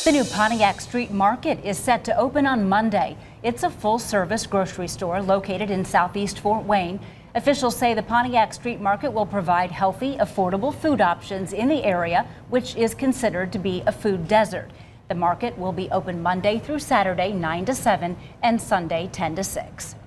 The new Pontiac Street Market is set to open on Monday. It's a full-service grocery store located in southeast Fort Wayne. Officials say the Pontiac Street Market will provide healthy, affordable food options in the area, which is considered to be a food desert. The market will be open Monday through Saturday 9 to 7 and Sunday 10 to 6.